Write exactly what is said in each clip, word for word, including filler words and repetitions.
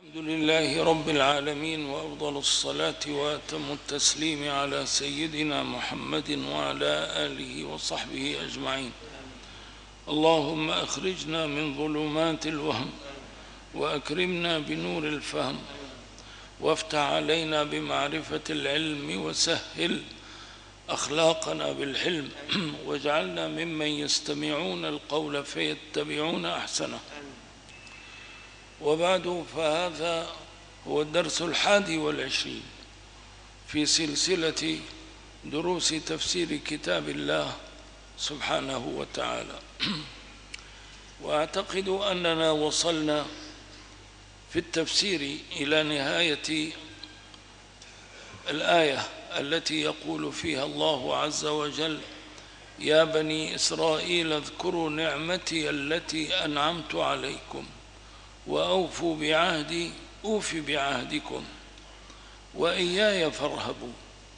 الحمد لله رب العالمين، وأفضل الصلاة وأتم التسليم على سيدنا محمد وعلى آله وصحبه أجمعين. اللهم أخرجنا من ظلمات الوهم وأكرمنا بنور الفهم، وافتح علينا بمعرفة العلم، وسهل أخلاقنا بالحلم، واجعلنا ممن يستمعون القول فيتبعون أحسنه. وبعد، فهذا هو الدرس الحادي والعشرين في سلسلة دروس تفسير كتاب الله سبحانه وتعالى. وأعتقد أننا وصلنا في التفسير إلى نهاية الآية التي يقول فيها الله عز وجل: يا بني إسرائيل اذكروا نعمتي التي أنعمت عليكم وأوفوا بعهدي أوف بعهدكم وإياي فارهبوا.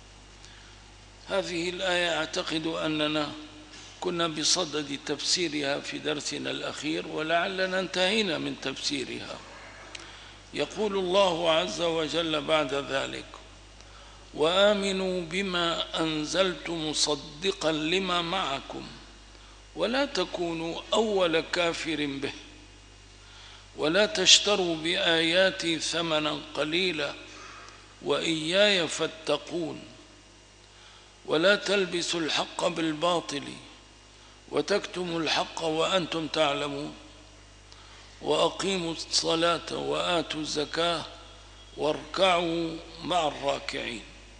هذه الآية أعتقد أننا كنا بصدد تفسيرها في درسنا الأخير، ولعلنا انتهينا من تفسيرها. يقول الله عز وجل بعد ذلك: وآمنوا بما أنزلت مصدقا لما معكم ولا تكونوا أول كافر به ولا تشتروا بآياتي ثمنا قليلا وإياي فاتقون ولا تلبسوا الحق بالباطل وتكتموا الحق وأنتم تعلمون وأقيموا الصلاة وآتوا الزكاة واركعوا مع الراكعين.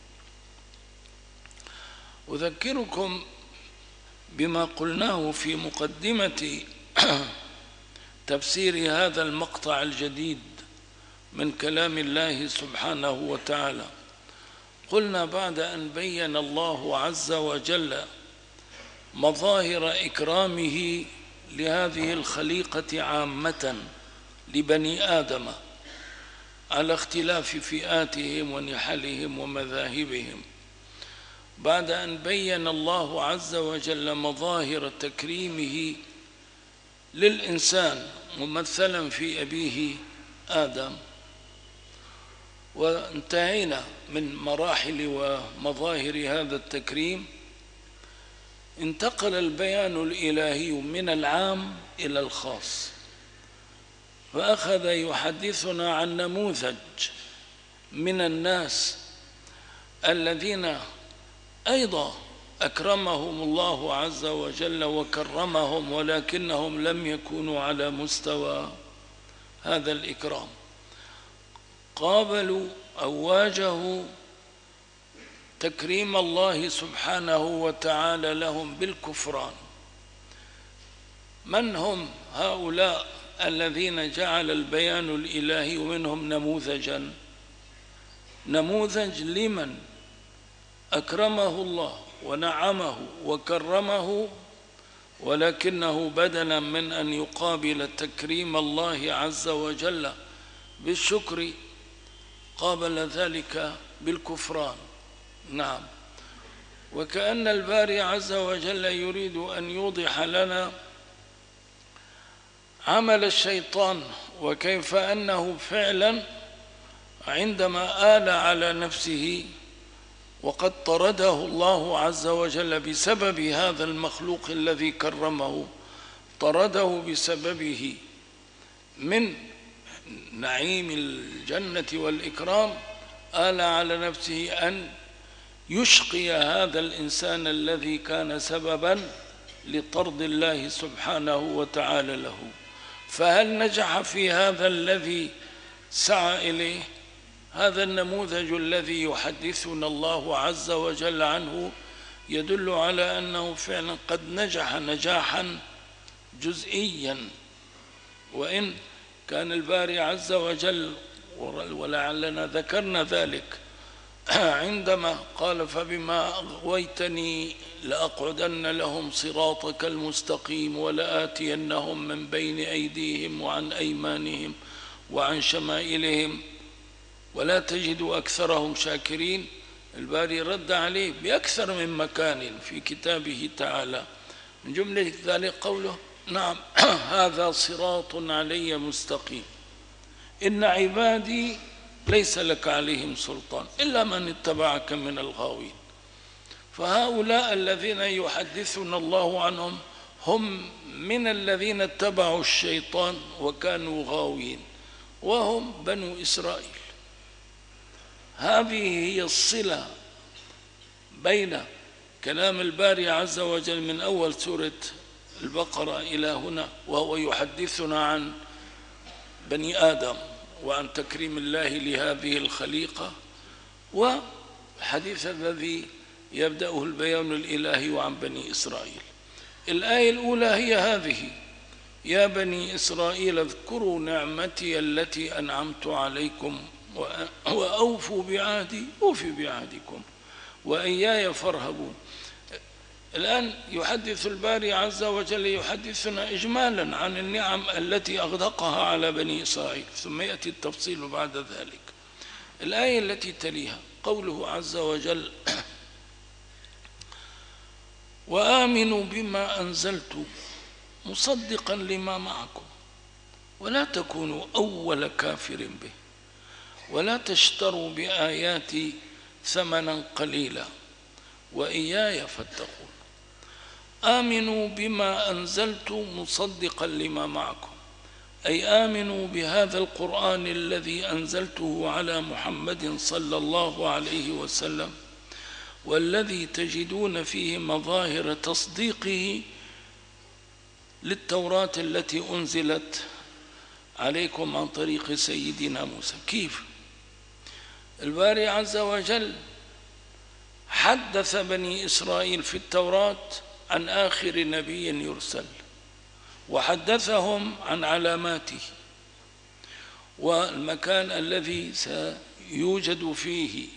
أذكركم بما قلناه في مقدمة تفسير هذا المقطع الجديد من كلام الله سبحانه وتعالى. قلنا بعد أن بين الله عز وجل مظاهر إكرامه لهذه الخليقة عامة لبني آدم على اختلاف فئاتهم ونحلهم ومذاهبهم، بعد أن بين الله عز وجل مظاهر تكريمه للإنسان ممثلا في أبيه آدم، وانتهينا من مراحل ومظاهر هذا التكريم، انتقل البيان الإلهي من العام إلى الخاص، فأخذ يحدثنا عن نموذج من الناس الذين أيضا أكرمهم الله عز وجل وكرمهم، ولكنهم لم يكونوا على مستوى هذا الإكرام. قابلوا أو واجهوا تكريم الله سبحانه وتعالى لهم بالكفران. من هم هؤلاء الذين جعل البيان الإلهي منهم نموذجا؟ نموذج لمن أكرمه الله ونعمه وكرمه، ولكنه بدلا من أن يقابل تكريم الله عز وجل بالشكر قابل ذلك بالكفران. نعم، وكأن الباري عز وجل يريد أن يوضح لنا عمل الشيطان، وكيف أنه فعلا عندما آل على نفسه وقد طرده الله عز وجل بسبب هذا المخلوق الذي كرمه، طرده بسببه من نعيم الجنة والإكرام، آل على نفسه أن يشقي هذا الإنسان الذي كان سببا لطرد الله سبحانه وتعالى له. فهل نجح في هذا الذي سعى إليه؟ هذا النموذج الذي يحدثنا الله عز وجل عنه يدل على أنه فعلا قد نجح نجاحا جزئيا، وإن كان الباري عز وجل، ولعلنا ذكرنا ذلك عندما قال: فبما أغويتني لأقعدن لهم صراطك المستقيم ولآتينهم من بين أيديهم وعن أيمانهم وعن شمائلهم ولا تجد أكثرهم شاكرين. الباري رد عليه بأكثر من مكان في كتابه تعالى، من جملة ذلك قوله: نعم هذا صراط علي مستقيم. إن عبادي ليس لك عليهم سلطان إلا من اتبعك من الغاوين. فهؤلاء الذين يحدثنا الله عنهم هم من الذين اتبعوا الشيطان وكانوا غاوين، وهم بنو إسرائيل. هذه هي الصلة بين كلام الباري عز وجل من أول سورة البقرة إلى هنا، وهو يحدثنا عن بني آدم وعن تكريم الله لهذه الخليقة، والحديث الذي يبدأه البيان الإلهي عن بني إسرائيل. الآية الأولى هي هذه: يا بني إسرائيل اذكروا نعمتي التي أنعمت عليكم وأوفوا بعهدي أوفي بعهدكم وإياي فارهبون. الآن يحدث الباري عز وجل يحدثنا إجمالا عن النعم التي أغدقها على بني إسرائيل، ثم يأتي التفصيل بعد ذلك. الآية التي تليها قوله عز وجل: وآمنوا بما أنزلت مصدقا لما معكم ولا تكونوا أول كافر به ولا تشتروا بآياتي ثمنا قليلا وإياي فاتقون. آمنوا بما أنزلت مصدقا لما معكم، أي آمنوا بهذا القرآن الذي أنزلته على محمد صلى الله عليه وسلم، والذي تجدون فيه مظاهر تصديقه للتوراة التي أنزلت عليكم عن طريق سيدنا موسى. كيف؟ الباري عز وجل حدث بني إسرائيل في التوراة عن آخر نبي يرسل، وحدثهم عن علاماته والمكان الذي سيوجد فيه،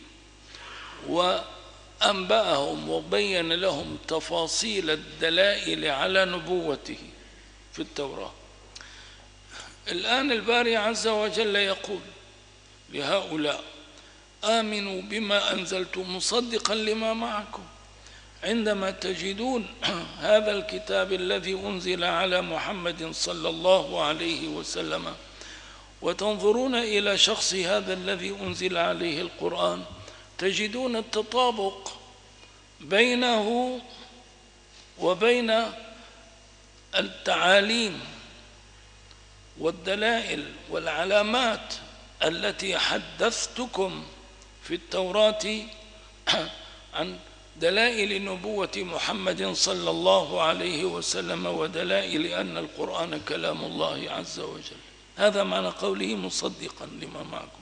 وأنبأهم وبين لهم تفاصيل الدلائل على نبوته في التوراة. الآن الباري عز وجل يقول لهؤلاء: آمنوا بما أنزلت مصدقا لما معكم. عندما تجدون هذا الكتاب الذي أنزل على محمد صلى الله عليه وسلم وتنظرون إلى شخص هذا الذي أنزل عليه القرآن، تجدون التطابق بينه وبين التعاليم والدلائل والعلامات التي حدثتكم في التوراة عن دلائل نبوة محمد صلى الله عليه وسلم ودلائل أن القرآن كلام الله عز وجل. هذا معنى قوله مصدقا لما معكم.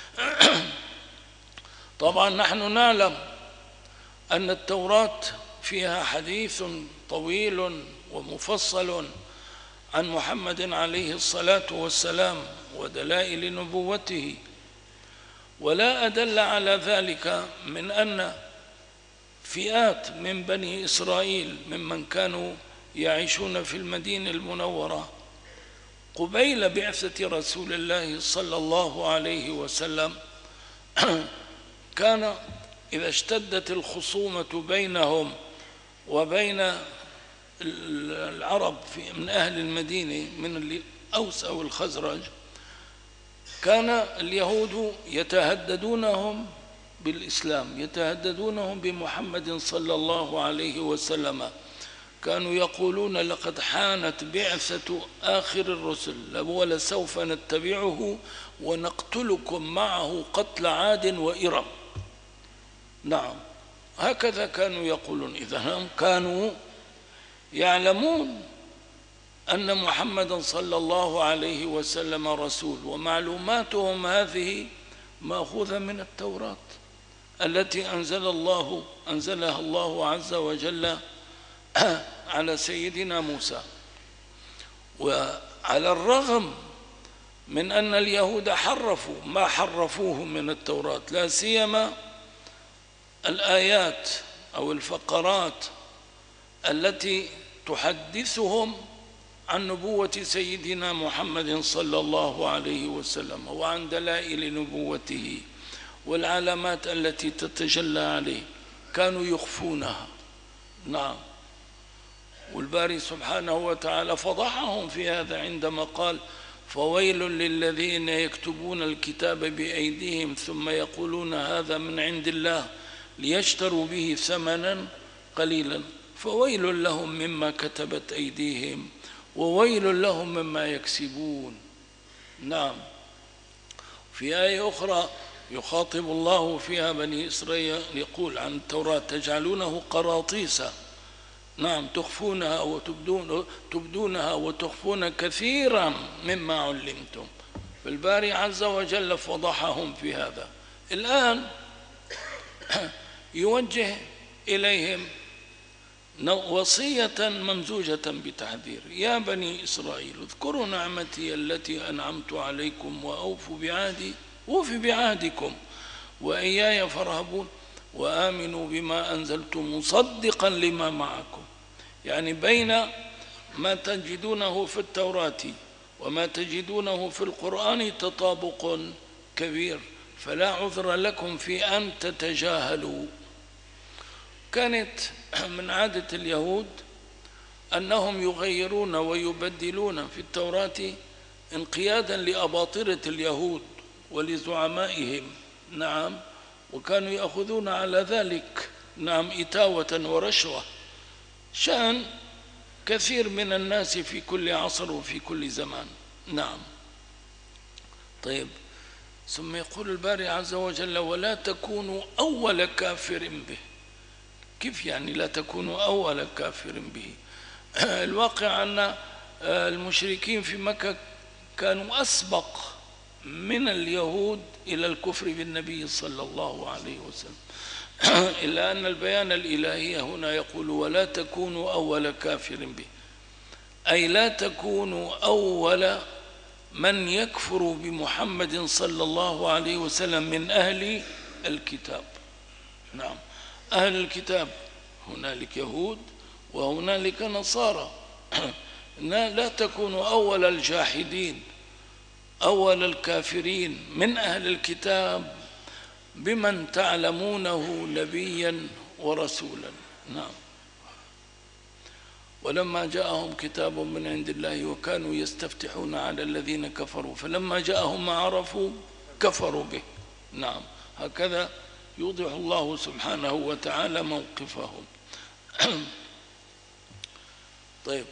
طبعا نحن نعلم أن التوراة فيها حديث طويل ومفصل عن محمد عليه الصلاة والسلام ودلائل نبوته، ولا أدل على ذلك من أن فئات من بني إسرائيل ممن كانوا يعيشون في المدينة المنورة قبيل بعثة رسول الله صلى الله عليه وسلم كان إذا اشتدت الخصومة بينهم وبين العرب من أهل المدينة من الأوس أو الخزرج، كان اليهود يتهددونهم بالإسلام، يتهددونهم بمحمد صلى الله عليه وسلم. كانوا يقولون: لقد حانت بعثة آخر الرسل ولسوف نتبعه ونقتلكم معه قتل عاد وإرم. نعم، هكذا كانوا يقولون. إذا هم كانوا يعلمون أن محمدا صلى الله عليه وسلم رسول، ومعلوماتهم هذه مأخوذة من التوراة التي أنزل الله أنزلها الله عز وجل على سيدنا موسى. وعلى الرغم من أن اليهود حرفوا ما حرفوه من التوراة، لا سيما الآيات أو الفقرات التي تحدثهم عن نبوة سيدنا محمد صلى الله عليه وسلم وعن دلائل نبوته والعلامات التي تتجلى عليه، كانوا يخفونها. نعم، والباري سبحانه وتعالى فضحهم في هذا عندما قال: فويل للذين يكتبون الكتاب بأيديهم ثم يقولون هذا من عند الله ليشتروا به ثمنا قليلا فويل لهم مما كتبت أيديهم وويل لهم مما يكسبون. نعم. في آية أخرى يخاطب الله فيها بني إسرائيل يقول عن التوراة تجعلونه قراطيس نعم تخفونها وتبدون تبدونها وتخفون كثيرا مما علمتم. فالباري عز وجل فضحهم في هذا. الآن يوجه إليهم وصية ممزوجة بتحذير: يا بني إسرائيل اذكروا نعمتي التي أنعمت عليكم وأوفوا بعهدي أوف بعهدكم وإياي فارهبون وآمنوا بما أنزلت مصدقا لما معكم. يعني بين ما تجدونه في التوراة وما تجدونه في القرآن تطابق كبير، فلا عذر لكم في أن تتجاهلوا. كانت من عادة اليهود أنهم يغيرون ويبدلون في التوراة انقيادا لأباطرة اليهود ولزعمائهم. نعم. وكانوا يأخذون على ذلك نعم إتاوة ورشوة، شأن كثير من الناس في كل عصر وفي كل زمان. نعم. طيب، ثم يقول الباري عز وجل: ولا تكونوا أول كافر به. كيف يعني لا تكونوا أول كافر به؟ الواقع أن المشركين في مكة كانوا أسبق من اليهود إلى الكفر بالنبي صلى الله عليه وسلم، إلا أن البيان الإلهي هنا يقول: ولا تكونوا أول كافر به، أي لا تكونوا أول من يكفر بمحمد صلى الله عليه وسلم من أهل الكتاب. نعم. أهل الكتاب هنالك يهود وهنالك نصارى. لا تكونوا أول الجاحدين أول الكافرين من أهل الكتاب بمن تعلمونه نبيا ورسولا. نعم. ولما جاءهم كتاب من عند الله وكانوا يستفتحون على الذين كفروا فلما جاءهم ما عرفوا كفروا به. نعم. هكذا يوضح الله سبحانه وتعالى موقفهم. طيب،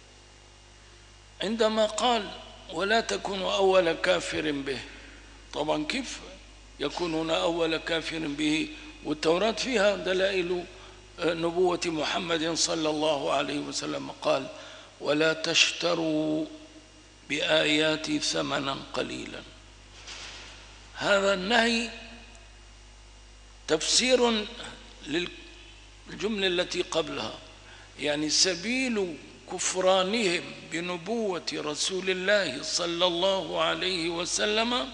عندما قال ولا تكونوا أول كافر به، طبعا كيف يكونون أول كافر به والتوراة فيها دلائل نبوة محمد صلى الله عليه وسلم؟ قال: ولا تشتروا بآياتي ثمنا قليلا. هذا النهي تفسير للجملة التي قبلها، يعني سبيل كفرانهم بنبوة رسول الله صلى الله عليه وسلم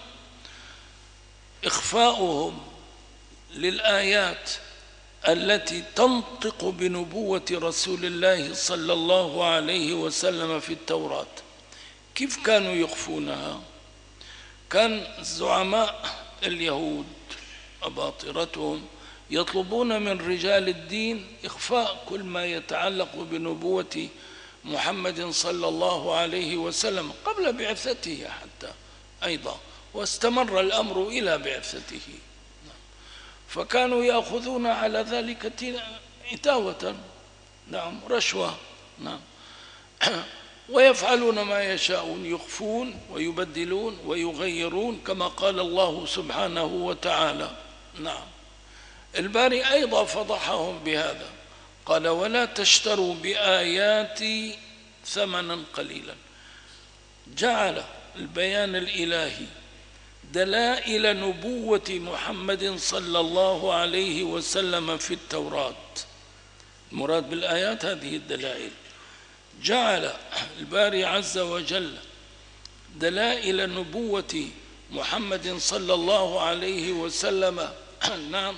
إخفاؤهم للآيات التي تنطق بنبوة رسول الله صلى الله عليه وسلم في التوراة. كيف كانوا يخفونها؟ كان زعماء اليهود أباطرتهم يطلبون من رجال الدين إخفاء كل ما يتعلق بنبوة محمد صلى الله عليه وسلم قبل بعثته حتى أيضا، واستمر الأمر إلى بعثته. فكانوا يأخذون على ذلك إتاوة، نعم، رشوة، نعم، ويفعلون ما يشاءون، يخفون ويبدلون ويغيرون كما قال الله سبحانه وتعالى. نعم. الباري أيضا فضحهم بهذا، قال: ولا تشتروا بآياتي ثمنا قليلا. جعل البيان الإلهي دلائل نبوة محمد صلى الله عليه وسلم في التوراة. المراد بالآيات هذه الدلائل. جعل الباري عز وجل دلائل نبوة محمد صلى الله عليه وسلم نعم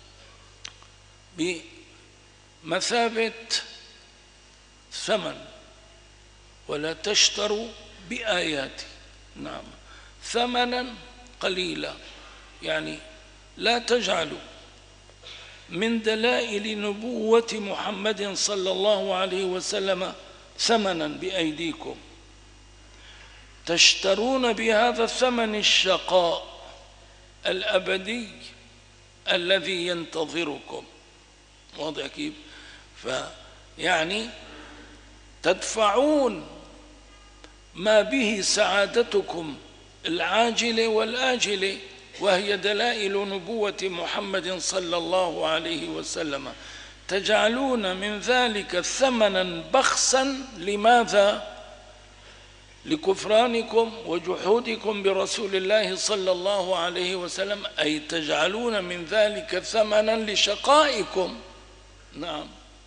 بمثابة ثمن. ولا تشتروا بآياتي، نعم، ثمنا قليلا، يعني لا تجعلوا من دلائل نبوة محمد صلى الله عليه وسلم ثمنا بأيديكم. تشترون بهذا الثمن الشقاء الأبدي الذي ينتظركم. واضح كيف؟ فيعني تدفعون ما به سعادتكم العاجلة والآجلة، وهي دلائل نبوة محمد صلى الله عليه وسلم، تجعلون من ذلك ثمنا بخسا. لماذا؟ لكفرانكم وجحودكم برسول الله صلى الله عليه وسلم، أي تجعلون من ذلك ثمنا لشقائكم. نعم،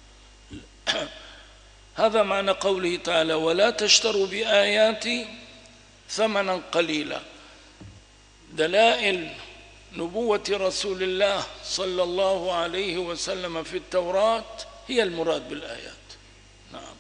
هذا معنى قوله تعالى: ولا تشتروا بآياتي ثمنا قليلا. دلائل نبوة رسول الله صلى الله عليه وسلم في التوراة هي المراد بالآيات. نعم،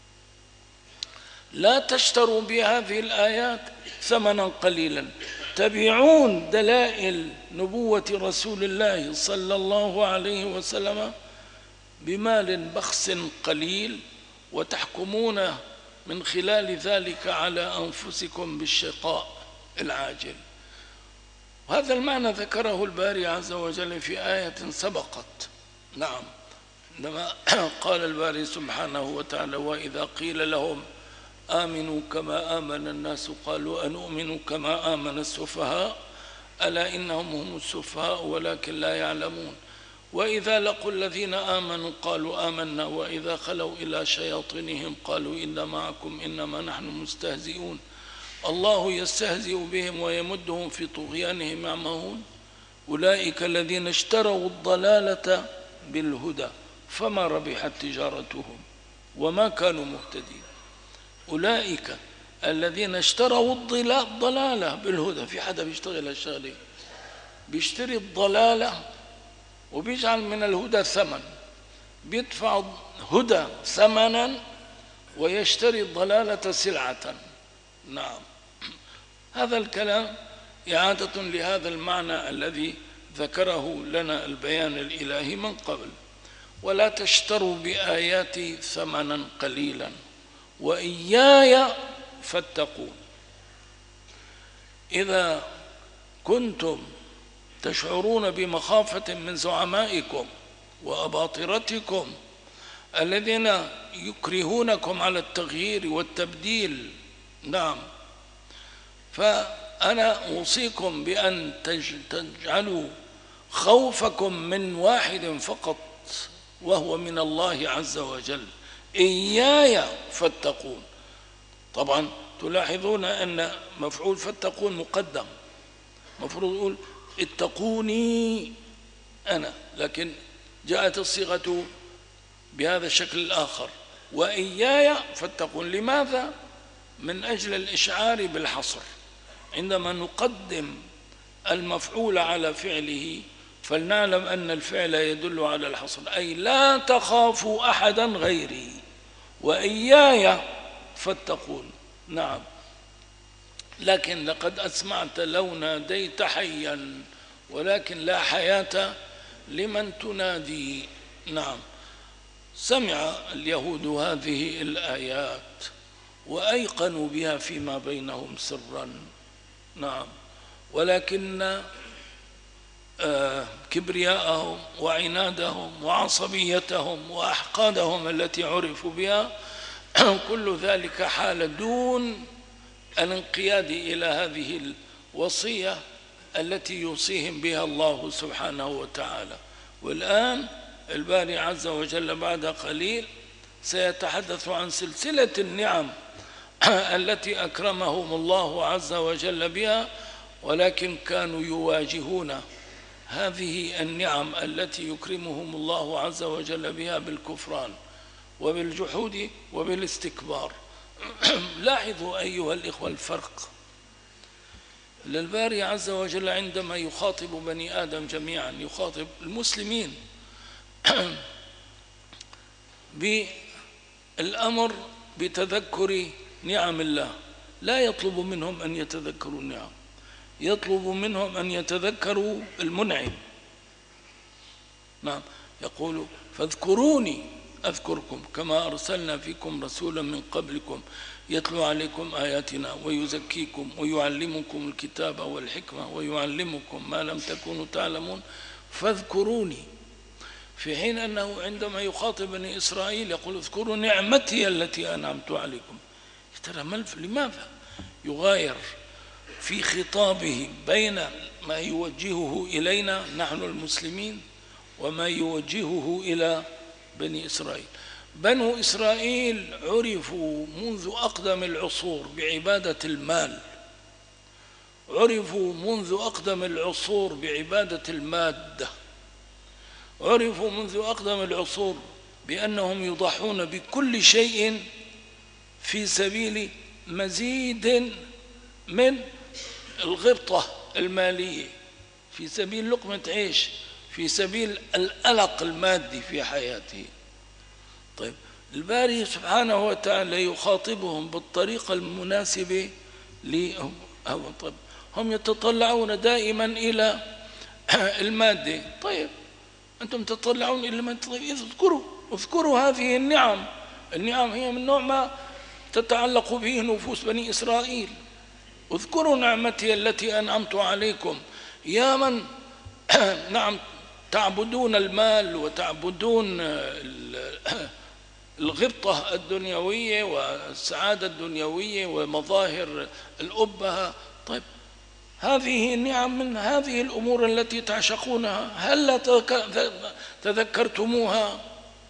لا تشتروا بهذه الآيات ثمنا قليلا، تبيعون دلائل نبوة رسول الله صلى الله عليه وسلم بمال بخس قليل، وتحكمون من خلال ذلك على أنفسكم بالشقاء العاجل. وهذا المعنى ذكره الباري عز وجل في آية سبقت. نعم، عندما قال الباري سبحانه وتعالى: وإذا قيل لهم آمنوا كما آمن الناس قالوا أنؤمن كما آمن السفهاء ألا إنهم هم السفهاء ولكن لا يعلمون. وإذا لقوا الذين آمنوا قالوا آمنا وإذا خلوا إلى شياطينهم قالوا إنا معكم إنما نحن مستهزئون الله يستهزئ بهم ويمدهم في طغيانهم يعمهون أولئك الذين اشتروا الضلالة بالهدى فما ربحت تجارتهم وما كانوا مهتدين. أولئك الذين اشتروا الضلالة بالهدى. في حدا بيشتغل هالشغلة، بيشتري الضلالة وبيجعل من الهدى ثمن، بيدفع هدى ثمنا ويشتري الضلالة سلعة. نعم، هذا الكلام إعادة لهذا المعنى الذي ذكره لنا البيان الإلهي من قبل: ولا تشتروا بآياتي ثمنا قليلا وإياي فاتقون. إذا كنتم تشعرون بمخافة من زعمائكم وأباطرتكم الذين يكرهونكم على التغيير والتبديل، نعم، فأنا أوصيكم بأن تجعلوا خوفكم من واحد فقط وهو من الله عز وجل: إياي فاتقون. طبعا تلاحظون أن مفعول فاتقون مقدم، مفروض يقول اتقوني أنا، لكن جاءت الصيغة بهذا الشكل الآخر: وإياي فاتقون. لماذا؟ من أجل الإشعار بالحصر. عندما نقدم المفعول على فعله فلنعلم أن الفعل يدل على الحصر، أي لا تخافوا أحدا غيري وإياي فاتقون. نعم، لكن لقد أسمعت لو ناديت حيا ولكن لا حياة لمن تنادي. نعم، سمع اليهود هذه الآيات وأيقنوا بها فيما بينهم سرا. نعم، ولكن آه كبرياءهم وعنادهم وعصبيتهم وأحقادهم التي عرفوا بها كل ذلك حال دون الانقياد إلى هذه الوصية التي يوصيهم بها الله سبحانه وتعالى. والآن الباري عز وجل بعد قليل سيتحدث عن سلسلة النعم التي أكرمهم الله عز وجل بها، ولكن كانوا يواجهون هذه النعم التي يكرمهم الله عز وجل بها بالكفران وبالجحود وبالاستكبار. لاحظوا أيها الإخوة الفرق. الباري عز وجل عندما يخاطب بني آدم جميعا، يخاطب المسلمين بالأمر بتذكر نعم الله، لا يطلب منهم أن يتذكروا النعم، يطلب منهم أن يتذكروا المنعم. نعم، يقول فاذكروني أذكركم كما أرسلنا فيكم رسولا من قبلكم يتلو عليكم آياتنا ويزكيكم ويعلمكم الكتاب والحكمة ويعلمكم ما لم تكونوا تعلمون فاذكروني. في حين أنه عندما يخاطب بني إسرائيل يقول اذكروا نعمتي التي أنعمت عليكم. ترى لماذا يغاير في خطابه بين ما يوجهه إلينا نحن المسلمين وما يوجهه إلى بني إسرائيل؟ بنو إسرائيل عرفوا منذ أقدم العصور بعبادة المال، عرفوا منذ أقدم العصور بعبادة المادة، عرفوا منذ أقدم العصور بأنهم يضحون بكل شيء في سبيل مزيد من الغبطة المالية، في سبيل لقمة عيش، في سبيل القلق المادي في حياته. طيب الباري سبحانه وتعالى يخاطبهم بالطريقة المناسبة لهم. طيب هم يتطلعون دائما إلى المادة، طيب أنتم تتطلعون إلى المادة، طيب اذكروا اذكروا هذه النعم. النعم هي من نوع ما تتعلق به نفوس بني إسرائيل. اذكروا نعمتي التي أنعمت عليكم يا من نعم تعبدون المال وتعبدون الغبطة الدنيوية والسعادة الدنيوية ومظاهر الأبهة. طيب هذه النعم من هذه الأمور التي تعشقونها هل تذكرتموها؟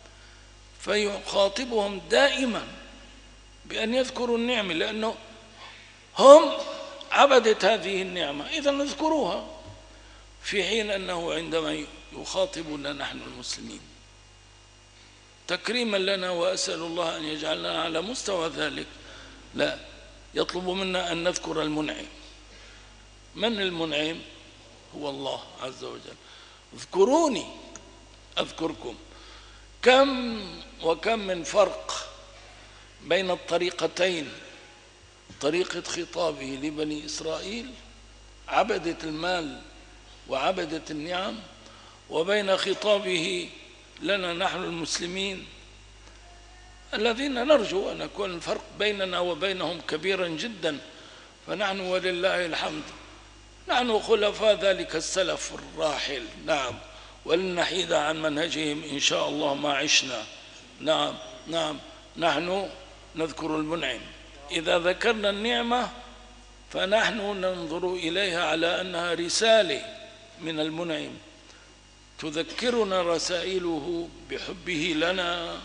فيخاطبهم دائما بأن يذكروا النعمة لأنه هم عبدة هذه النعمة، إذن اذكروها. في حين أنه عندما يخاطبنا نحن المسلمين تكريما لنا، وأسأل الله أن يجعلنا على مستوى ذلك، لا يطلب منا أن نذكر المنعم. من المنعم؟ هو الله عز وجل. اذكروني أذكركم. كم وكم من فرق بين الطريقتين، طريقة خطابه لبني إسرائيل عبدة المال وعبدة النعم، وبين خطابه لنا نحن المسلمين الذين نرجو أن يكون الفرق بيننا وبينهم كبيرا جدا. فنحن ولله الحمد نحن خلفاء ذلك السلف الراحل، نعم، ولن نحيد عن منهجهم إن شاء الله ما عشنا. نعم نعم نحن نذكر المنعم. إذا ذكرنا النعمة فنحن ننظر إليها على أنها رسالة من المنعم تذكرنا رسائله بحبه لنا،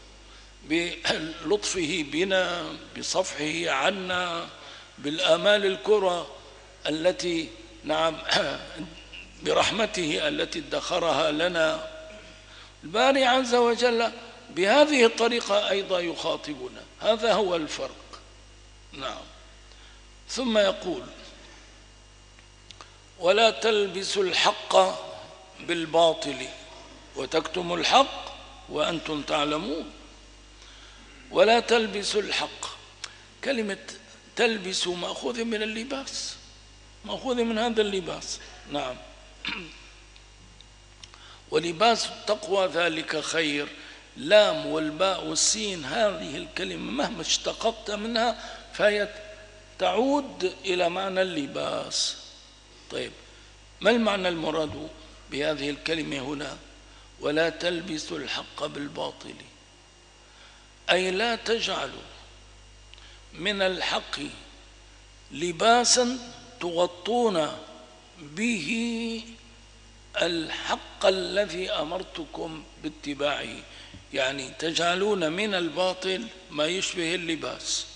بلطفه بنا، بصفحه عنا، بالآمال الكرى التي نعم برحمته التي ادخرها لنا. الباري عز وجل بهذه الطريقة أيضا يخاطبنا. هذا هو الفرق. نعم. ثم يقول ولا تلبسوا الحق بالباطل وتكتموا الحق وأنتم تعلمون. ولا تلبسوا الحق، كلمة تلبس مأخوذة من اللباس، مأخوذة من هذا اللباس. نعم. ولباس التقوى ذلك خير. لام والباء والسين هذه الكلمة مهما اشتققت منها فهي تعود إلى معنى اللباس. طيب ما المعنى المراد بهذه الكلمة هنا؟ ولا تلبسوا الحق بالباطل، أي لا تجعلوا من الحق لباسا تغطون به الحق الذي أمرتكم باتباعه، يعني تجعلون من الباطل ما يشبه اللباس،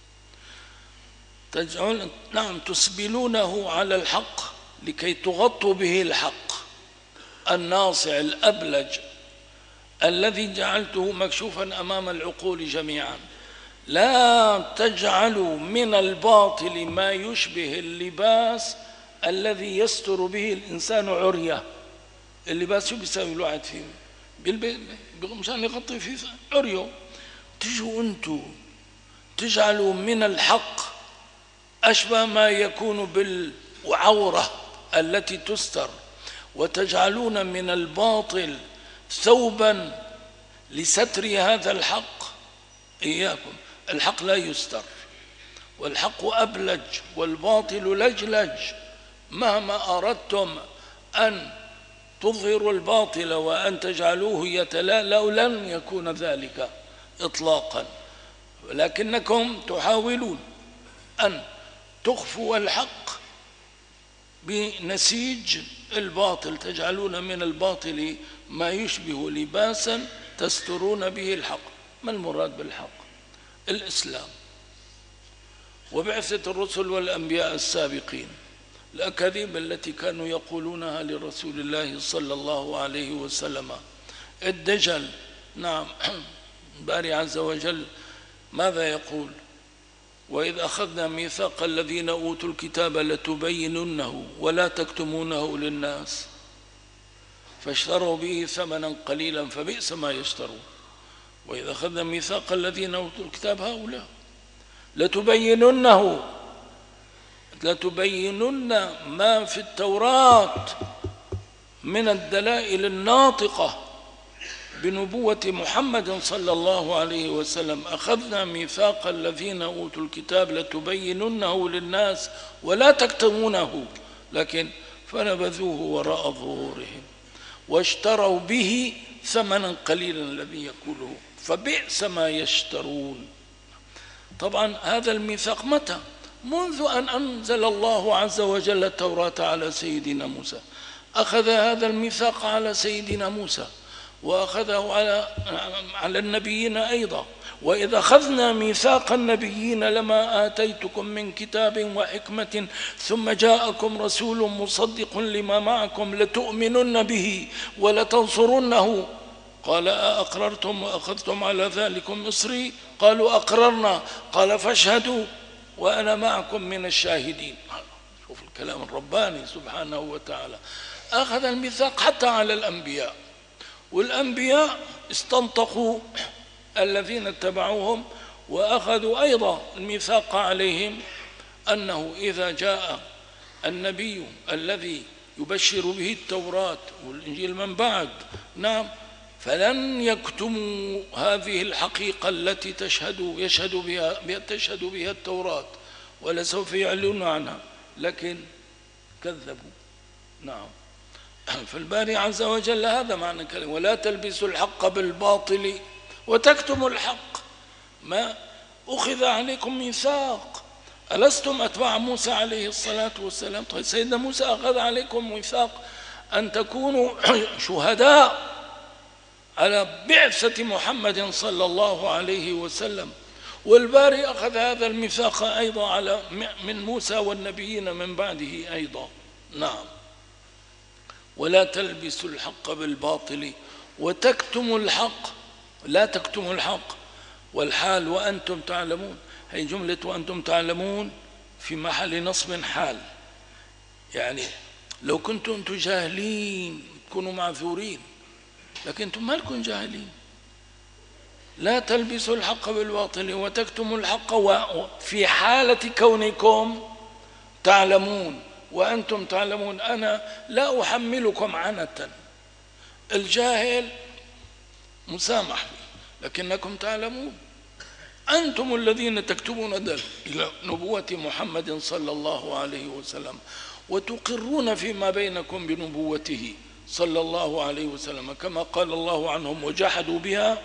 تجعلون نعم تسبلونه على الحق لكي تغطوا به الحق الناصع الأبلج الذي جعلته مكشوفا أمام العقول جميعا. لا تجعلوا من الباطل ما يشبه اللباس الذي يستر به الإنسان عريه. اللباس شو بيساوي الواحد فيه؟ مشان يغطي فيه عريه. تجوا أنتوا تجعلوا من الحق أشبه ما يكون بالعورة التي تستر، وتجعلون من الباطل ثوبا لستر هذا الحق. إياكم، الحق لا يستر، والحق أبلج والباطل لجلج. مهما أردتم أن تظهروا الباطل وأن تجعلوه يتلألأ لن يكون ذلك إطلاقا، ولكنكم تحاولون أن تخفوا الحق بنسيج الباطل، تجعلون من الباطل ما يشبه لباسا تسترون به الحق. ما المراد بالحق؟ الإسلام وبعثة الرسل والأنبياء السابقين، الأكاذيب التي كانوا يقولونها لرسول الله صلى الله عليه وسلم، الدجل. نعم، الباري عز وجل ماذا يقول؟ وإذ أخذنا ميثاق الذين أوتوا الكتاب لتبيننه ولا تكتمونه للناس فاشتروا به ثمنا قليلا فبئس ما يشترون. وإذا أخذنا ميثاق الذين أوتوا الكتاب هؤلاء لتبيننه، لتبينن ما في التوراة من الدلائل الناطقة بنبوة محمد صلى الله عليه وسلم. أخذنا ميثاق الذين أوتوا الكتاب لتبيننه للناس ولا تكتمونه، لكن فنبذوه وراء ظهورهم واشتروا به ثمنا قليلا الذي يقوله فبئس ما يشترون. طبعا هذا الميثاق متى؟ منذ أن أنزل الله عز وجل التوراة على سيدنا موسى، أخذ هذا الميثاق على سيدنا موسى وأخذه على على النبيين أيضا. وإذا أخذنا ميثاق النبيين لما آتيتكم من كتاب وحكمة ثم جاءكم رسول مصدق لما معكم لتؤمنن به ولتنصرنه قال أأقررتم وأخذتم على ذلكم إصري قالوا أقررنا قال فاشهدوا وأنا معكم من الشاهدين. شوف الكلام الرباني سبحانه وتعالى. أخذ الميثاق حتى على الأنبياء، والأنبياء استنطقوا الذين اتبعوهم وأخذوا أيضا الميثاق عليهم أنه إذا جاء النبي الذي يبشر به التوراة والإنجيل من بعد، نعم، فلن يكتموا هذه الحقيقة التي تشهد يشهد بها تشهد بها التوراة ولسوف يعلنون عنها، لكن كذبوا. نعم، فالباري عز وجل هذا معنى كلمة ولا تلبسوا الحق بالباطل وتكتموا الحق. ما أخذ عليكم ميثاق، ألستم أتباع موسى عليه الصلاة والسلام؟ طيب سيدنا موسى أخذ عليكم ميثاق أن تكونوا شهداء على بعثة محمد صلى الله عليه وسلم، والباري أخذ هذا الميثاق أيضا على من موسى والنبيين من بعده أيضا. نعم، ولا تلبسوا الحق بالباطل وتكتموا الحق، لا تكتموا الحق والحال وأنتم تعلمون. هي جملة وأنتم تعلمون في محل نصب حال، يعني لو كنتم أنتم جاهلين تكونوا معذورين، لكن أنتم ما لكم جاهلين. لا تلبسوا الحق بالباطل وتكتموا الحق في حالة كونكم تعلمون وأنتم تعلمون. أنا لا أحملكم عنة، الجاهل مسامح به، لكنكم تعلمون. أنتم الذين تكتبون إلى نبوة محمد صلى الله عليه وسلم وتقرون فيما بينكم بنبوته صلى الله عليه وسلم، كما قال الله عنهم وجحدوا بها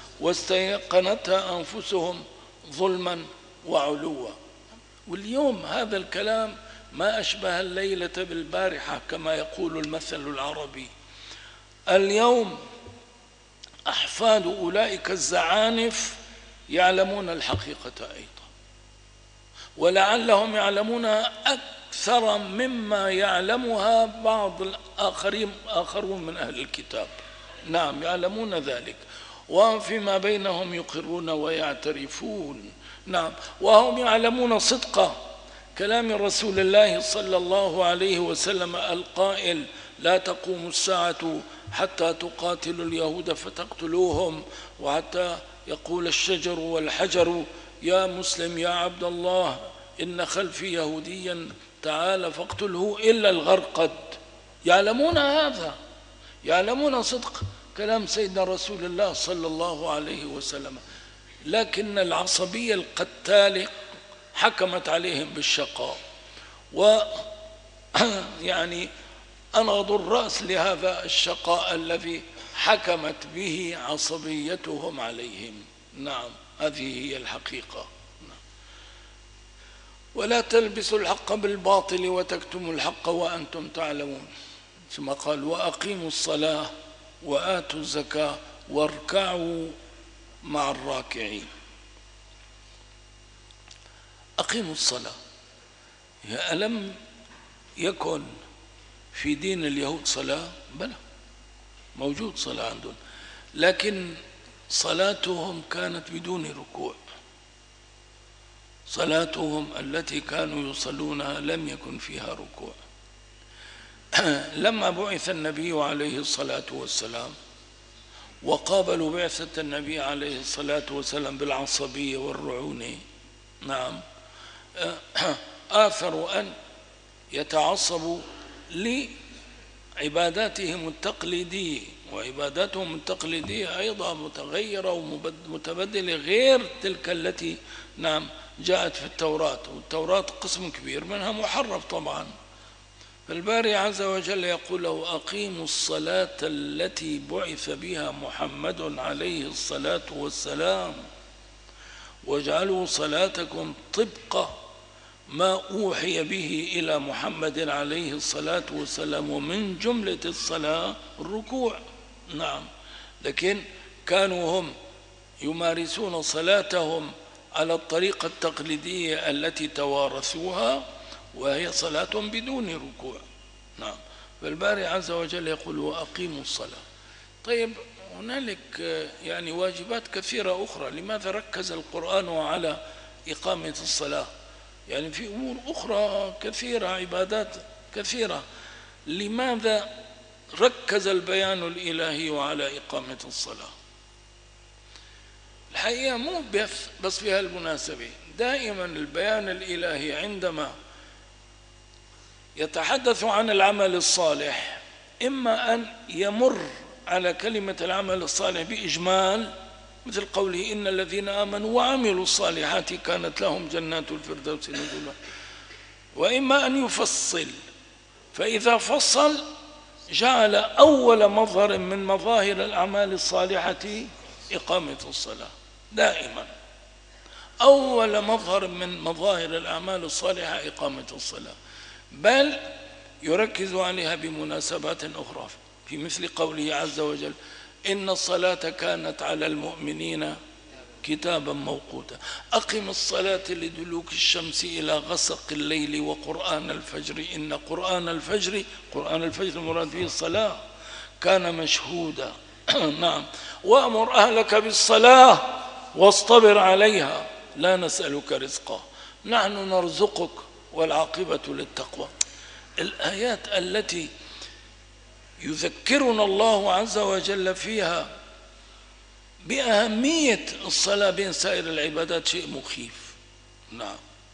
واستيقنتها أنفسهم ظلما وعلوا. واليوم هذا الكلام ما أشبه الليلة بالبارحة كما يقول المثل العربي. اليوم أحفاد أولئك الزعانف يعلمون الحقيقة أيضا، ولعلهم يعلمونها أكثر مما يعلمها بعض الآخرين آخرون من أهل الكتاب. نعم، يعلمون ذلك، وفيما بينهم يقرون ويعترفون. نعم، وهم يعلمون صدق كلام رسول الله صلى الله عليه وسلم القائل لا تقوم الساعة حتى تقاتلوا اليهود فتقتلوهم، وحتى يقول الشجر والحجر يا مسلم يا عبد الله إن خلفي يهوديا تعال فاقتله إلا الغرقد. يعلمون هذا، يعلمون صدق كلام سيدنا رسول الله صلى الله عليه وسلم، لكن العصبية القتالة حكمت عليهم بالشقاء، ويعني أنغضوا الرأس لهذا الشقاء الذي حكمت به عصبيتهم عليهم. نعم، هذه هي الحقيقة. ولا تلبسوا الحق بالباطل وتكتموا الحق وأنتم تعلمون، ثم قال وأقيموا الصلاة وآتوا الزكاة واركعوا مع الراكعين. أقيموا الصلاة، ألم يكن في دين اليهود صلاة؟ بلى، موجود صلاة عندهم، لكن صلاتهم كانت بدون ركوع. صلاتهم التي كانوا يصلونها لم يكن فيها ركوع. لما بعث النبي عليه الصلاة والسلام وقابلوا بعثة النبي عليه الصلاة والسلام بالعصبية والرعونة، نعم، آثروا أن يتعصبوا لعباداتهم التقليدية، وعباداتهم التقليدية أيضا متغيرة ومتبدلة غير تلك التي نعم جاءت في التوراة، والتوراة قسم كبير منها محرف طبعا. فالباري عز وجل يقول له أقيموا الصلاة التي بعث بها محمد عليه الصلاة والسلام واجعلوا صلاتكم طبق ما أوحي به إلى محمد عليه الصلاة والسلام، ومن جملة الصلاة الركوع. نعم، لكن كانوا هم يمارسون صلاتهم على الطريقة التقليدية التي توارثوها، وهي صلاة بدون ركوع. نعم، فالباري عز وجل يقول وأقيموا الصلاة. طيب، هنالك يعني واجبات كثيرة أخرى، لماذا ركز القرآن على إقامة الصلاة؟ يعني في أمور أخرى كثيرة، عبادات كثيرة، لماذا ركز البيان الإلهي على إقامة الصلاة؟ الحقيقة مو بس في هالمناسبة، دائما البيان الإلهي عندما يتحدث عن العمل الصالح إما أن يمر على كلمة العمل الصالح بإجمال، مثل قوله إن الذين آمنوا وعملوا الصالحات كانت لهم جنات الفردوس نزلا، وإما أن يفصل، فإذا فصل جعل أول مظهر من مظاهر الأعمال الصالحة إقامة الصلاة. دائما أول مظهر من مظاهر الأعمال الصالحة إقامة الصلاة، بل يركز عليها بمناسبات أخرى في مثل قوله عز وجل إن الصلاة كانت على المؤمنين كتابا موقوتا. أقم الصلاة لدلوك الشمس إلى غسق الليل وقرآن الفجر إن قرآن الفجر، قرآن الفجر المراد به الصلاة، كان مشهودا. نعم، وأمر أهلك بالصلاة واصطبر عليها لا نسألك رزقا نحن نرزقك والعاقبة للتقوى. الآيات التي يذكرنا الله عز وجل فيها بأهمية الصلاة بين سائر العبادات شيء مخيف. نعم،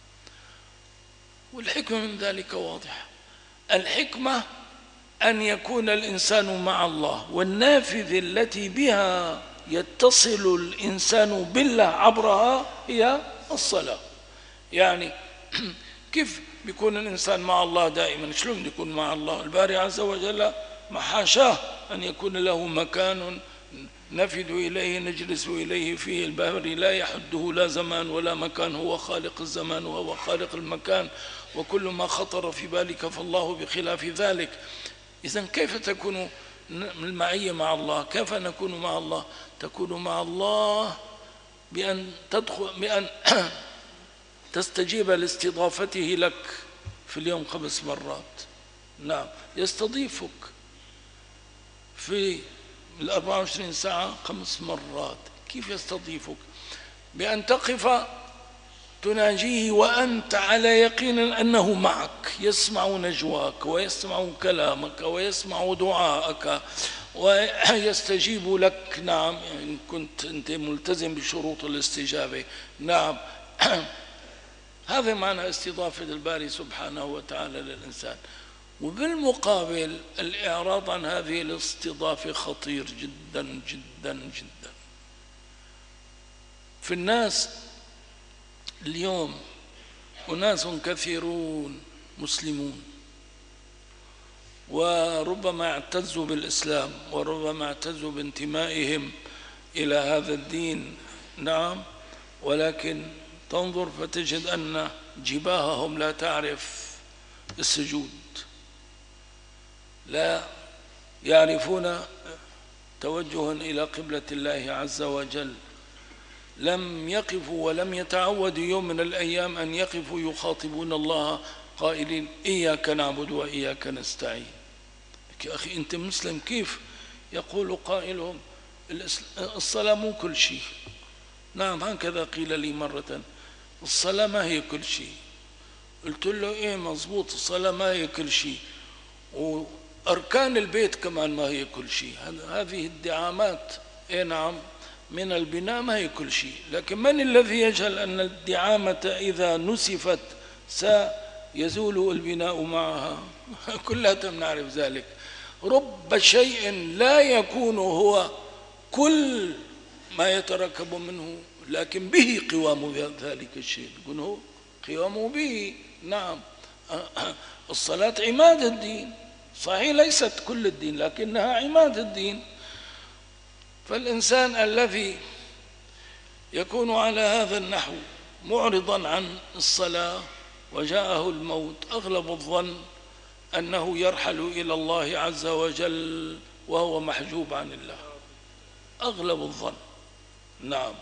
والحكمة من ذلك واضحة. الحكمة أن يكون الإنسان مع الله، والنافذة التي بها يتصل الإنسان بالله عبرها هي الصلاة. يعني كيف بيكون الإنسان مع الله دائما؟ شلون يكون مع الله؟ الباري عز وجل ما حاشاه أن يكون له مكان نفد إليه نجلس إليه فيه. الباري لا يحده لا زمان ولا مكان، هو خالق الزمان وهو خالق المكان، وكل ما خطر في بالك فالله بخلاف ذلك. إذن كيف تكون المعية مع الله؟ كيف نكون مع الله؟ تكون مع الله بأن تدخل بأن تستجيب لاستضافته لك في اليوم خمس مرات. نعم، يستضيفك في الأربعة وعشرين ساعة خمس مرات. كيف يستضيفك؟ بأن تقف تناجيه وأنت على يقين أنه معك، يسمع نجواك ويسمع كلامك ويسمع دعاءك ويستجيب لك. نعم، إن كنت أنت ملتزم بشروط الاستجابة. نعم، هذا معنى استضافة الباري سبحانه وتعالى للإنسان. وبالمقابل الإعراض عن هذه الاستضافة خطير جدا جدا جدا. في الناس اليوم أناس كثيرون مسلمون وربما اعتزوا بالإسلام وربما اعتزوا بانتمائهم إلى هذا الدين، نعم، ولكن تنظر فتجد أن جباههم لا تعرف السجود، لا يعرفون توجها إلى قبلة الله عز وجل، لم يقفوا ولم يتعودوا يوم من الأيام أن يقفوا يخاطبون الله قائلين إياك نعبد وإياك نستعين. يا أخي أنت مسلم، كيف يقول قائلهم الصلاة مو كل شيء؟ نعم هكذا قيل لي مرة، الصلاة ما هي كل شيء. قلت له إيه مظبوط، الصلاة ما هي كل شيء، وأركان البيت كمان ما هي كل شيء. هذه الدعامات إيه نعم من البناء ما هي كل شيء، لكن من الذي يجهل أن الدعامة إذا نسفت سيزول البناء معها؟ كلها نعرف ذلك. رب شيء لا يكون هو كل ما يتركب منه، لكن به قوام ذلك الشيء، يكون هو قوامه به. نعم الصلاة عماد الدين، صحيح ليست كل الدين لكنها عماد الدين. فالإنسان الذي يكون على هذا النحو معرضا عن الصلاة وجاءه الموت أغلب الظن أنه يرحل إلى الله عز وجل وهو محجوب عن الله، أغلب الظن. نعم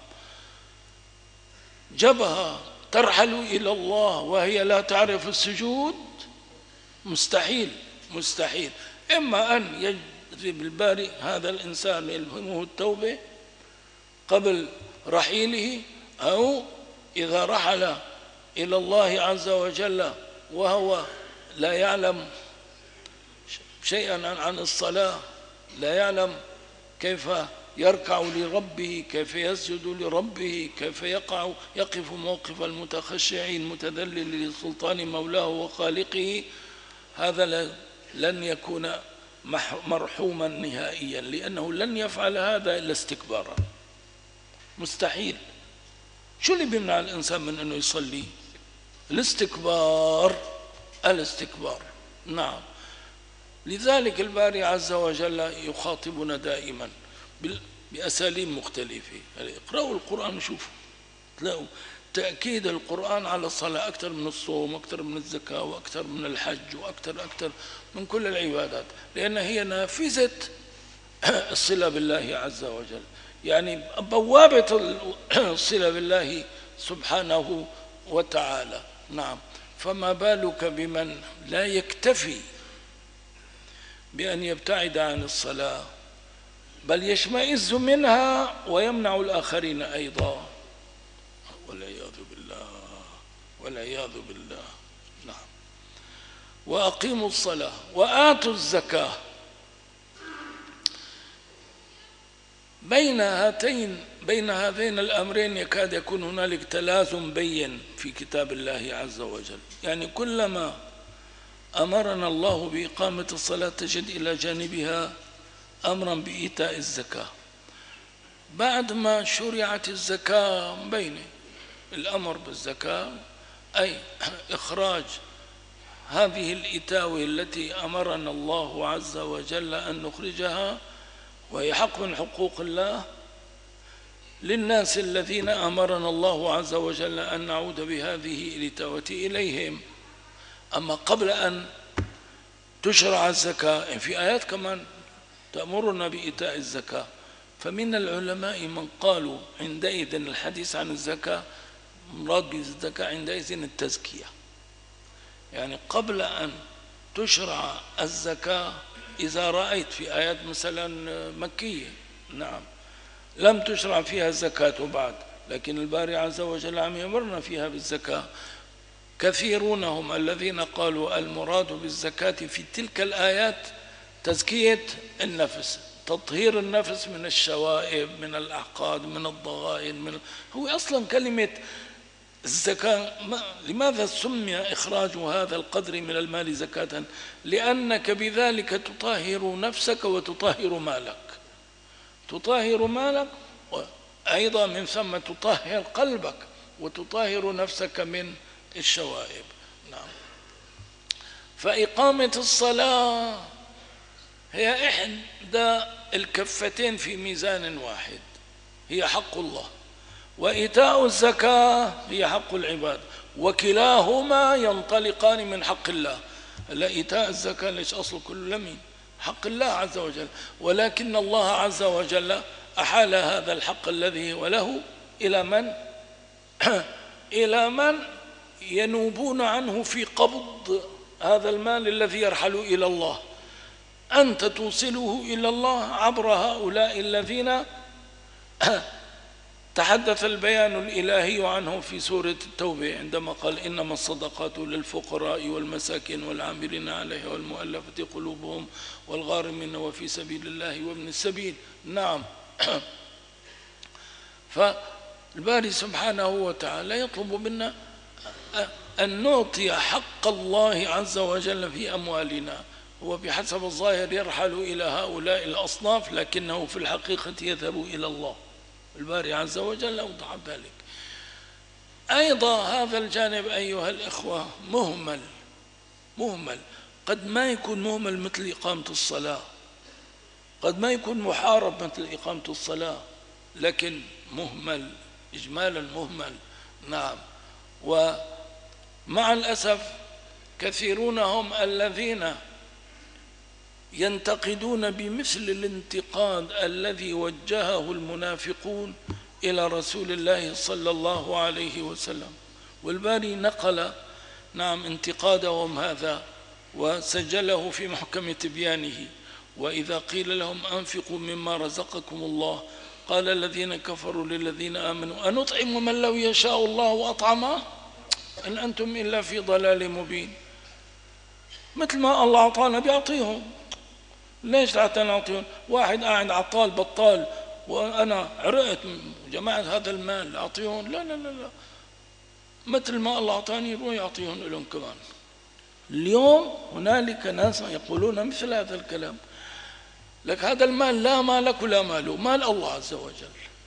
جبهة ترحل إلى الله وهي لا تعرف السجود، مستحيل مستحيل. إما أن يجري بالباري هذا الإنسان يلهمه التوبة قبل رحيله، أو إذا رحل إلى الله عز وجل وهو لا يعلم شيئا عن الصلاة، لا يعلم كيف يركع لربه، كيف يسجد لربه، كيف يقع يقف موقف المتخشع المتذلل لسلطان مولاه وخالقه، هذا لن يكون مرحوما نهائيا، لأنه لن يفعل هذا إلا استكبارا، مستحيل. شو اللي بيمنع الإنسان من أنه يصلي؟ الاستكبار، الاستكبار. نعم لذلك الباري عز وجل يخاطبنا دائما بأساليب مختلفة. يعني اقرأوا القرآن وشوفوا تلاقوا تأكيد القرآن على الصلاة أكثر من الصوم وأكثر من الزكاة وأكثر من الحج وأكثر أكثر من كل العبادات، لأن هي نافذة الصلة بالله عز وجل، يعني بوابة الصلة بالله سبحانه وتعالى. نعم فما بالك بمن لا يكتفي بأن يبتعد عن الصلاة بل يشمئز منها ويمنع الآخرين أيضا، والعياذ بالله والعياذ بالله. نعم وأقيموا الصلاة وآتوا الزكاة. بين هاتين بين هذين الأمرين يكاد يكون هنالك تلازم بين في كتاب الله عز وجل، يعني كلما أمرنا الله بإقامة الصلاة تجد إلى جانبها أمرا بإيتاء الزكاة. بعد ما شرعت الزكاة بين الأمر بالزكاة أي إخراج هذه الإتاوة التي أمرنا الله عز وجل أن نخرجها، وهي حق من حقوق الله للناس الذين أمرنا الله عز وجل أن نعود بهذه الإتاوة إليهم. أما قبل أن تشرع الزكاة في آيات كمان تأمرنا بإيتاء الزكاة، فمن العلماء من قالوا عندئذ الحديث عن الزكاة مراد بالزكاة عندئذ التزكية، يعني قبل أن تشرع الزكاة إذا رأيت في آيات مثلا مكية نعم لم تشرع فيها الزكاة بعد، لكن الباري عز وجل عم يمرنا فيها بالزكاة، كثيرون هم الذين قالوا المراد بالزكاة في تلك الآيات تزكية النفس، تطهير النفس من الشوائب من الأحقاد من الضغائن من هو أصلا كلمة الزكاة لماذا سمي إخراج هذا القدر من المال زكاة؟ لأنك بذلك تطهر نفسك وتطهر مالك، تطهر مالك وأيضا من ثم تطهر قلبك وتطهر نفسك من الشوائب. نعم. فإقامة الصلاة هي إحدى الكفتين في ميزان واحد، هي حق الله، وإيتاء الزكاة هي حق العباد، وكلاهما ينطلقان من حق الله. لا، إيتاء الزكاة ليش أصل كل لمين حق الله عز وجل، ولكن الله عز وجل أحال هذا الحق الذي هو له إلى من؟ إلى من ينوبون عنه في قبض هذا المال الذي يرحل إلى الله. أنت توصله إلى الله عبر هؤلاء الذين تحدث البيان الإلهي عنه في سورة التوبة عندما قال إنما الصدقات للفقراء والمساكين والعاملين عليها والمؤلفة قلوبهم والغارمين وفي سبيل الله وابن السبيل. نعم. فالباري سبحانه وتعالى يطلب منا أن نعطي حق الله عز وجل في أموالنا. هو بحسب الظاهر يرحل إلى هؤلاء الأصناف، لكنه في الحقيقة يذهب إلى الله. الباري عز وجل أوضح ذلك. أيضا هذا الجانب أيها الإخوة مهمل مهمل قد ما يكون مهمل مثل إقامة الصلاة، قد ما يكون محارب مثل إقامة الصلاة، لكن مهمل إجمالا مهمل. نعم. ومع الأسف كثيرون هم الذين ينتقدون بمثل الانتقاد الذي وجهه المنافقون إلى رسول الله صلى الله عليه وسلم. والباري نقل نعم انتقادهم هذا وسجله في محكم تبيانه. وإذا قيل لهم أنفقوا مما رزقكم الله قال الذين كفروا للذين آمنوا أنطعم من لو يشاء الله وأطعمه إن أنتم إلا في ضلال مبين. مثل ما الله أعطانا بيعطيهم، ليش حتى نعطيهم؟ واحد قاعد عطال بطال وأنا عرقت جماعة هذا المال أعطيهم؟ لا لا لا لا، مثل ما الله أعطاني يروح يعطيهم لهم كمان. اليوم هنالك ناس يقولون مثل هذا الكلام، لك هذا المال لا مالك ولا ماله، مال الله عز وجل.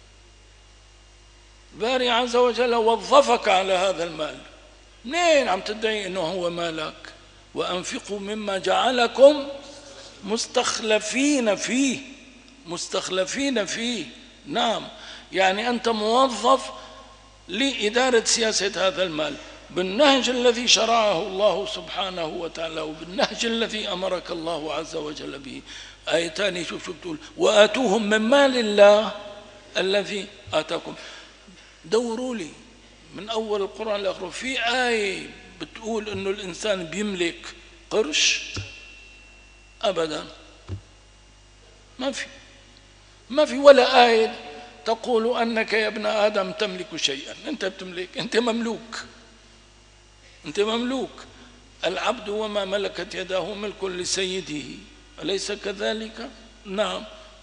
باري عز وجل وظفك على هذا المال، منين عم تدعي انه هو مالك؟ وأنفقوا مما جعلكم مستخلفين فيه مستخلفين فيه. نعم، يعني أنت موظف لإدارة سياسة هذا المال بالنهج الذي شرعه الله سبحانه وتعالى وبالنهج الذي أمرك الله عز وجل به. آية ثانية شوف شو بتقول وآتوهم من مال الله الذي آتاكم. دوروا لي من أول القرآن لآخره في آية بتقول إنه الإنسان بيملك قرش؟ أبدا، ما في ما في ولا آية تقول أنك يا ابن آدم تملك شيئا. أنت بتملك، أنت مملوك، أنت مملوك. العبد وما ملكت يداه ملك لسيده، أليس كذلك؟ نعم.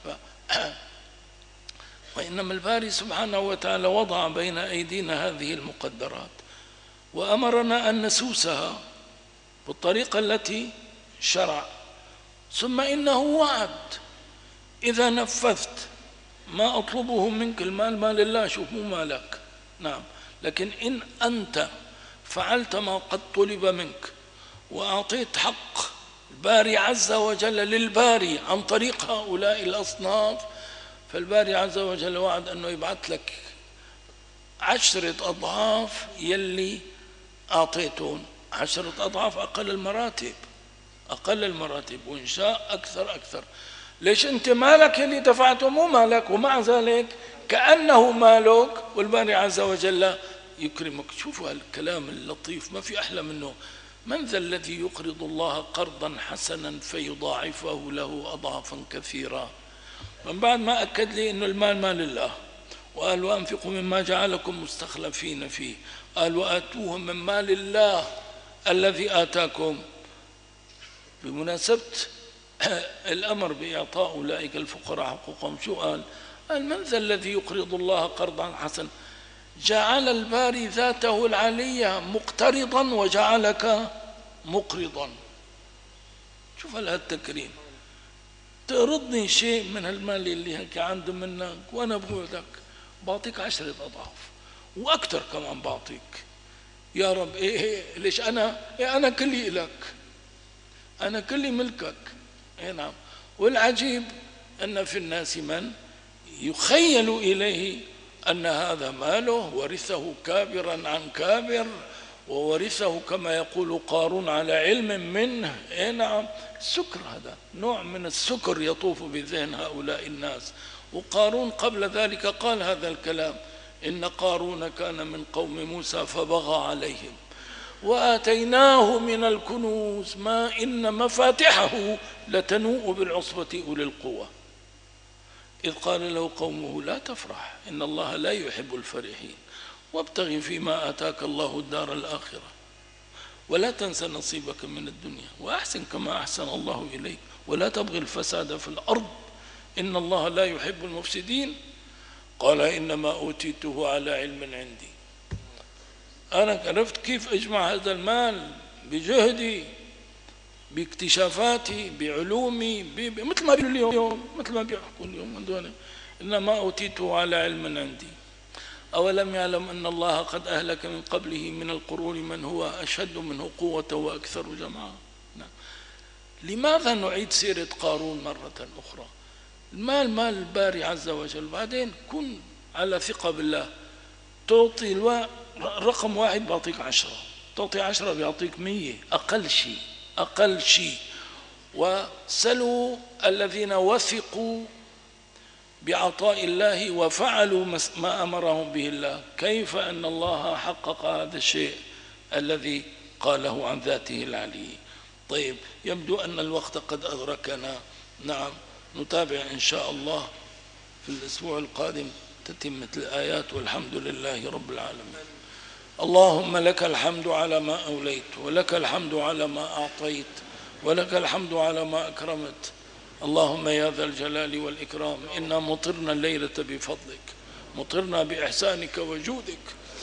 وإنما الباري سبحانه وتعالى وضع بين أيدينا هذه المقدرات وأمرنا أن نسوسها بالطريقة التي شرع، ثم إنه وعد إذا نفذت ما أطلبه منك المال مال الله، شوف مو مالك. نعم. لكن إن أنت فعلت ما قد طلب منك وأعطيت حق الباري عز وجل للباري عن طريق هؤلاء الأصناف، فالباري عز وجل وعد أنه يبعث لك عشرة أضعاف يلي أعطيتون، عشرة أضعاف أقل المراتب أقل المراتب، وإن شاء أكثر أكثر. ليش أنت مالك اللي دفعته مو مالك، ومع ذلك كأنه مالك والباري عز وجل يكرمك. شوفوا الكلام اللطيف، ما في أحلى منه. من ذا الذي يقرض الله قرضا حسنا فيضاعفه له أضعافا كثيرة؟ من بعد ما أكد لي أنه المال مال الله، وقال وأنفقوا مما جعلكم مستخلفين فيه، قال وآتوهم من مال الله الذي آتاكم. بمناسبة الأمر بإعطاء أولئك الفقراء حقوقهم شو قال؟ قال من ذا الذي يقرض الله قرضا حسنا جعل الباري ذاته العلية مقترضا وجعلك مقرضا. شوف هذا التكريم، تقرضني شيء من المال اللي هيك عنده منك وأنا بوعدك بعطيك عشرة أضعاف وأكثر كمان بعطيك. يا رب إيه, إيه ليش أنا إيه أنا كلي إلك، أنا كلي ملكك. إيه نعم. والعجيب أن في الناس من يخيل إليه أن هذا ماله ورثه كابرا عن كابر، وورثه كما يقول قارون على علم منه. إيه نعم. السكر، هذا نوع من السكر يطوف بذهن هؤلاء الناس. وقارون قبل ذلك قال هذا الكلام: إن قارون كان من قوم موسى فبغى عليهم وآتيناه من الكنوز ما إن مفاتحه لتنوء بالعصبة أولي القوة إذ قال له قومه لا تفرح إن الله لا يحب الفرحين وابتغ فيما آتاك الله الدار الآخرة ولا تنس نصيبك من الدنيا وأحسن كما أحسن الله إليك ولا تبغي الفساد في الأرض إن الله لا يحب المفسدين. قال إنما أوتيته على علم عندي، أنا عرفت كيف أجمع هذا المال بجهدي باكتشافاتي بعلومي ب... مثل ما بيقولوا اليوم مثل ما بيحكوا اليوم عندنا إنما أوتيته على علم عندي. أولم يعلم أن الله قد أهلك من قبله من القرون من هو أشد منه قوة وأكثر جمعا. لماذا نعيد سيرة قارون مرة أخرى؟ المال مال الباري عز وجل. بعدين كن على ثقة بالله، تعطي الوا... رقم واحد بعطيك عشرة، تعطي عشرة بيعطيك مية أقل شيء أقل شيء. وسلوا الذين وثقوا بعطاء الله وفعلوا ما أمرهم به الله، كيف أن الله حقق هذا الشيء الذي قاله عن ذاته العلي. طيب، يبدو أن الوقت قد أدركنا. نعم، نتابع إن شاء الله في الأسبوع القادم تتمة الآيات، والحمد لله رب العالمين. اللهم لك الحمد على ما أوليت، ولك الحمد على ما أعطيت، ولك الحمد على ما أكرمت. اللهم يا ذا الجلال والإكرام، إنا مطرنا الليلة بفضلك، مطرنا بإحسانك وجودك،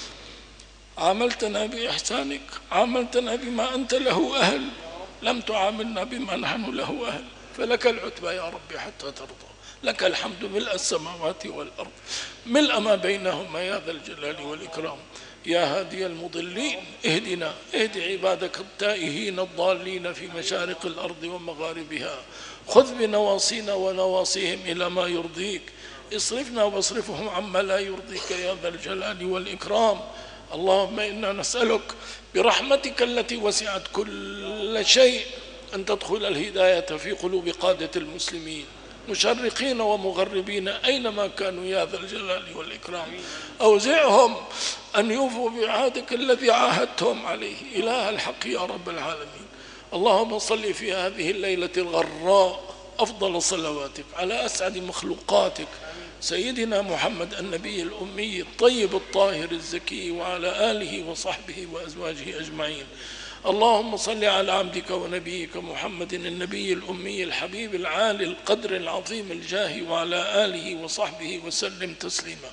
عاملتنا بإحسانك، عاملتنا بما أنت له أهل، لم تعاملنا بما نحن له أهل، فلك العتبى يا ربي حتى ترضى. لك الحمد ملء السماوات والأرض، ملء ما بينهما يا ذا الجلال والإكرام. يا هادي المضلين اهدنا، اهد عبادك التائهين الضالين في مشارق الأرض ومغاربها، خذ بنواصينا ونواصيهم إلى ما يرضيك، اصرفنا واصرفهم عما لا يرضيك يا ذا الجلال والإكرام. اللهم إنا نسألك برحمتك التي وسعت كل شيء أن تدخل الهداية في قلوب قادة المسلمين مشرقين ومغربين أينما كانوا يا ذا الجلال والإكرام. أوزعهم أن يوفوا بعهدك الذي عاهدتهم عليه إله الحق يا رب العالمين. اللهم صل في هذه الليلة الغراء أفضل صلواتك على أسعد مخلوقاتك سيدنا محمد النبي الأمي الطيب الطاهر الزكي وعلى آله وصحبه وأزواجه أجمعين. اللهم صل على عبدك ونبيك محمد النبي الأمي الحبيب العالي القدر العظيم الجاه وعلى آله وصحبه وسلم تسليما.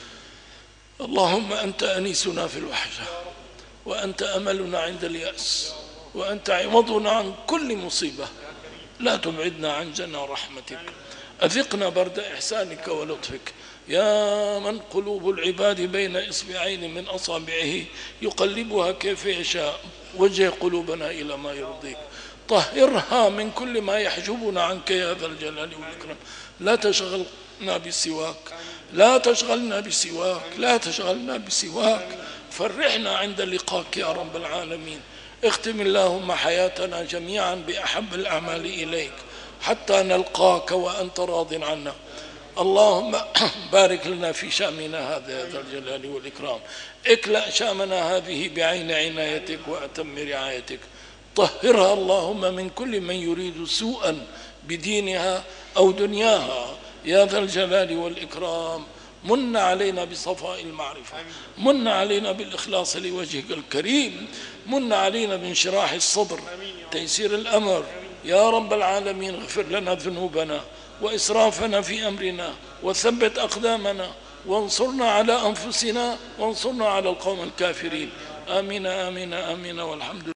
اللهم أنت أنيسنا في الوحشة، وأنت أملنا عند اليأس، وأنت عوضنا عن كل مصيبة، لا تبعدنا عن جنى رحمتك، أذقنا برد إحسانك ولطفك يا من قلوب العباد بين إصبعين من أصابعه يقلبها كيف يشاء. وجه قلوبنا إلى ما يرضيك، طهرها من كل ما يحجبنا عنك يا ذا الجلال والإكرام. لا تشغلنا بسواك، لا تشغلنا بسواك، لا تشغلنا بسواك، فرحنا عند لقاك يا رب العالمين. اختم اللهم حياتنا جميعا بأحب الأعمال إليك حتى نلقاك وأنت راض عنا. اللهم بارك لنا في شأمنا هذا يا ذا الجلال والإكرام، اكلأ شأمنا هذه بعين عنايتك وأتم رعايتك. طهرها اللهم من كل من يريد سوءا بدينها أو دنياها يا ذا الجلال والإكرام. من علينا بصفاء المعرفة، من علينا بالإخلاص لوجهك الكريم، من علينا بانشراح الصدر، تيسير الأمر يا رب العالمين. اغفر لنا ذنوبنا وإسرافنا في أمرنا، وثبت أقدامنا، وانصرنا على أنفسنا وانصرنا على القوم الكافرين. آمين آمين آمين والحمد لله.